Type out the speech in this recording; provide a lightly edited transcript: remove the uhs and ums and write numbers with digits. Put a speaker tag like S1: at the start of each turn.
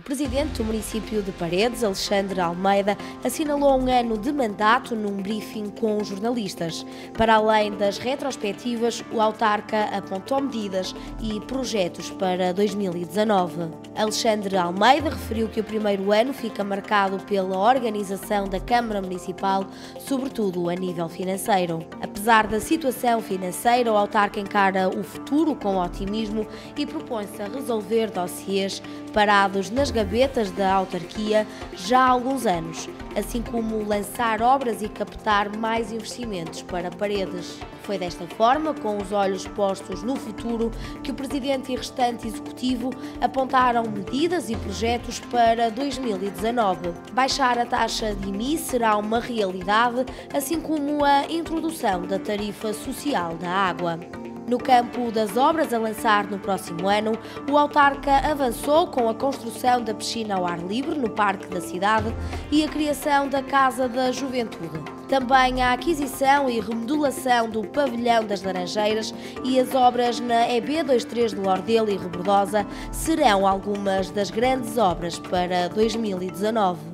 S1: O presidente do município de Paredes, Alexandre Almeida, assinalou um ano de mandato num briefing com jornalistas. Para além das retrospectivas, o autarca apontou medidas e projetos para 2019. Alexandre Almeida referiu que o primeiro ano fica marcado pela organização da Câmara Municipal, sobretudo a nível financeiro. Apesar da situação financeira, o autarca encara o futuro com otimismo e propõe-se a resolver dossiês parados nas gavetas da autarquia já há alguns anos, assim como lançar obras e captar mais investimentos para Paredes. Foi desta forma, com os olhos postos no futuro, que o presidente e restante executivo apontaram medidas e projetos para 2019. Baixar a taxa de IMI será uma realidade, assim como a introdução da tarifa social da água. No campo das obras a lançar no próximo ano, o autarca avançou com a construção da piscina ao ar livre no Parque da Cidade e a criação da Casa da Juventude. Também a aquisição e remodelação do Pavilhão das Laranjeiras e as obras na EB23 de Lordelo e Rebordosa serão algumas das grandes obras para 2019.